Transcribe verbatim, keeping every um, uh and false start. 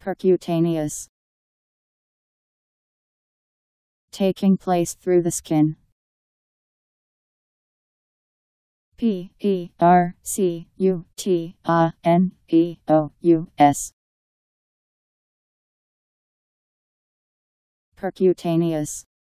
Percutaneous. Taking place through the skin. P E R C U T A N E O U S. Percutaneous.